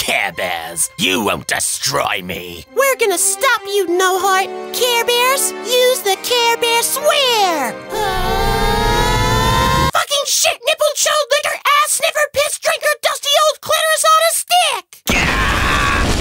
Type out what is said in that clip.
Care Bears, you won't destroy me. We're gonna stop you, No Heart. Care Bears, use the Care Bear swing!